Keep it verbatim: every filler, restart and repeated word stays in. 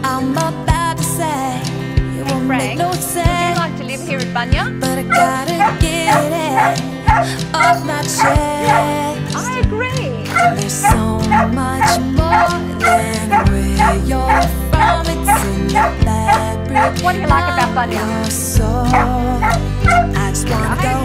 I'm about to say it won't make Frank, no would you sense, like to live here at Bunya? but I gotta get it off my chest. I agree. There's so much more than where you're from. It's in the fabric What do you like about Bunya? of your soul. I just wanna go